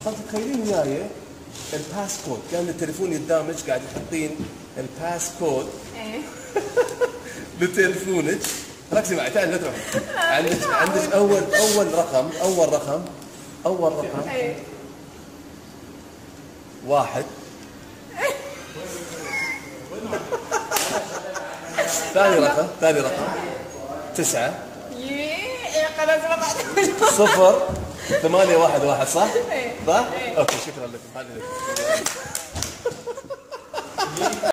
تخيلين وياي الباسكود، كان التليفون قدامك قاعد يحطين الباسكود لتليفونك. ركزي معي، تعالي لا تروحي. عندك اول رقم واحد. ثاني رقم 9 0 8 1 1 صح؟ صح؟ اوكي شكرا لكم.